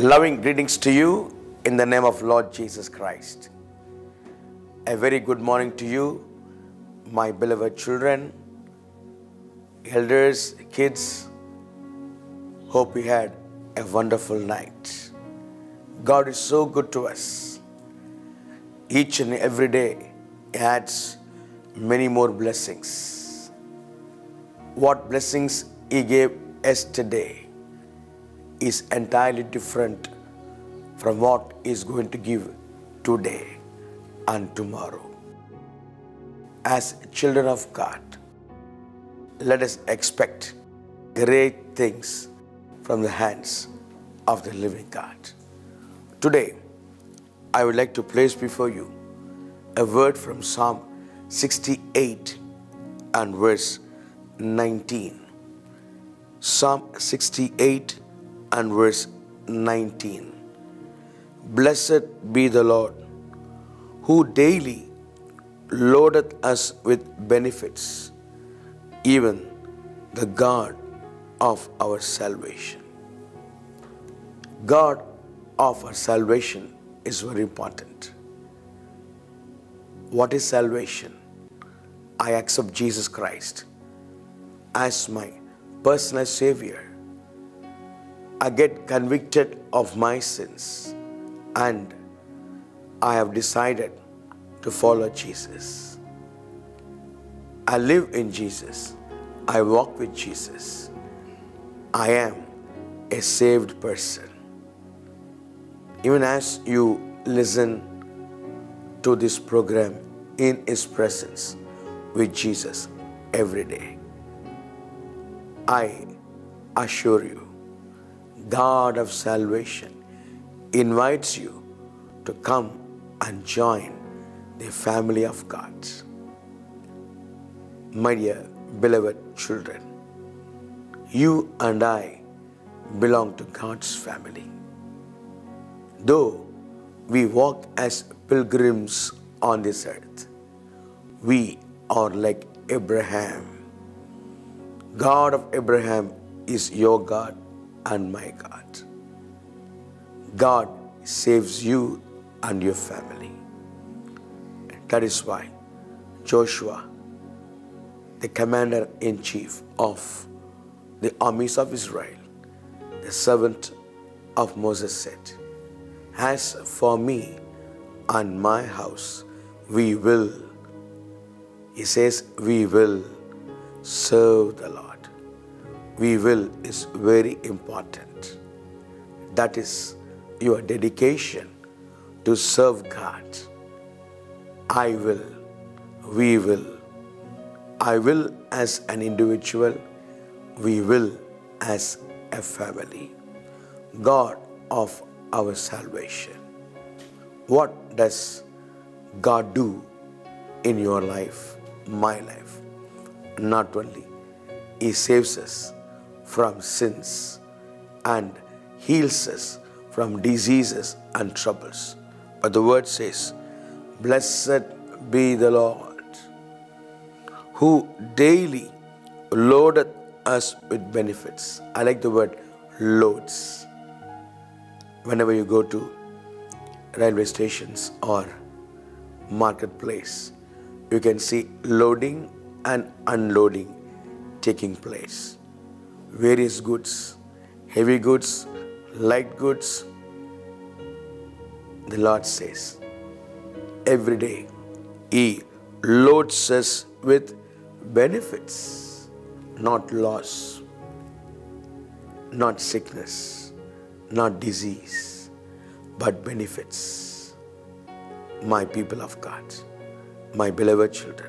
Loving greetings to you in the name of Lord Jesus Christ. A very good morning to you, my beloved children, elders, kids. Hope you had a wonderful night. God is so good to us. Each and every day adds many more blessings. What blessings He gave yesterday is entirely different from what He is going to give today and tomorrow. As children of God, let us expect great things from the hands of the living God. Today, I would like to place before you a word from Psalm 68 and verse 19. Psalm 68 and verse 19. Blessed be the Lord, who daily loadeth us with benefits, even the God of our salvation. God of our salvation is very important. What is salvation? I accept Jesus Christ as my personal Savior. I get convicted of my sins and I have decided to follow Jesus. I live in Jesus. I walk with Jesus. I am a saved person. Even as you listen to this program in His presence with Jesus every day, I assure you, God of salvation invites you to come and join the family of God. My dear beloved children, you and I belong to God's family. Though we walk as pilgrims on this earth, we are like Abraham. God of Abraham is your God and my God. God saves you and your family. That is why Joshua, the commander-in-chief of the armies of Israel, the servant of Moses, said, "As for me and my house, we will," he says, "we will serve the Lord." We will is very important. That is your dedication to serve God. I will, we will. I will as an individual, we will as a family. God of our salvation. What does God do in your life, my life? Not only He saves us from sins and heals us from diseases and troubles, but the word says, "Blessed be the Lord, who daily loadeth us with benefits." I like the word loads. Whenever you go to railway stations or marketplace, you can see loading and unloading taking place. Various goods, heavy goods, light goods. The Lord says, every day He loads us with benefits, not loss, not sickness, not disease, but benefits. My people of God, my beloved children,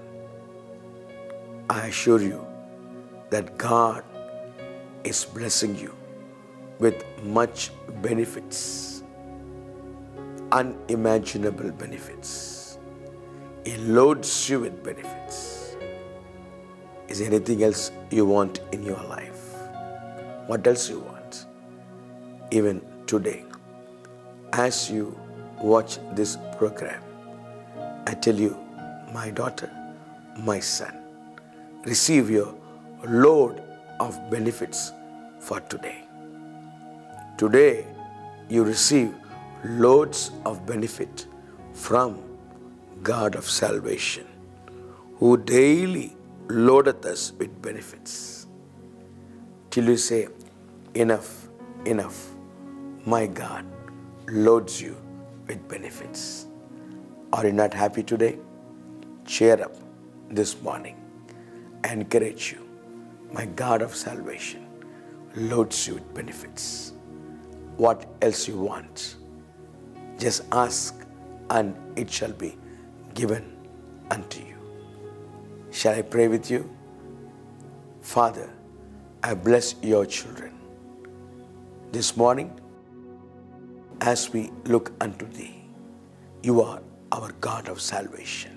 I assure you that God is blessing you with much benefits, unimaginable benefits. He loads you with benefits. Is there anything else you want in your life? What else you want? Even today, as you watch this program, I tell you, my daughter, my son, receive your load of benefits for today. Today, you receive loads of benefit from God of salvation, who daily loadeth us with benefits. Till you say, enough, enough. My God loads you with benefits. Are you not happy today? Cheer up this morning. I encourage you. My God of salvation loads you with benefits. What else you want? Just ask and it shall be given unto you. Shall I pray with you? Father, I bless your children. This morning, as we look unto thee, you are our God of salvation,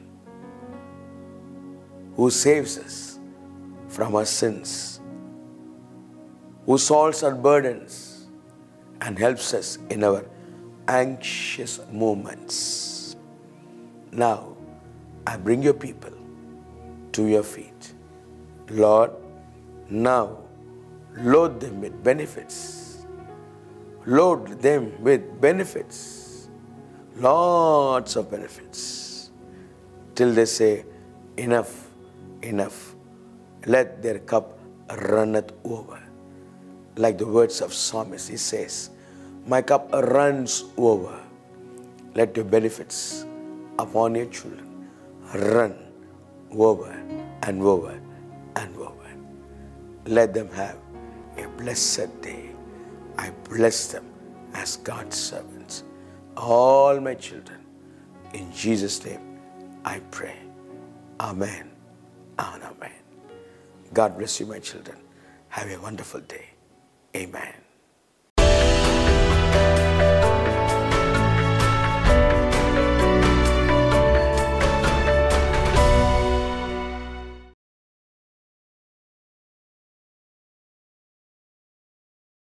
who saves us from our sins, who solves our burdens and helps us in our anxious moments. Now, I bring your people to your feet. Lord, now load them with benefits. Load them with benefits. Lots of benefits. Till they say, enough, enough. Let their cup runneth over. Like the words of Psalmist, he says, my cup runs over. Let your benefits upon your children run over and over and over. Let them have a blessed day. I bless them as God's servants. All my children, in Jesus' name, I pray. Amen and amen. God bless you, my children. Have a wonderful day. Amen.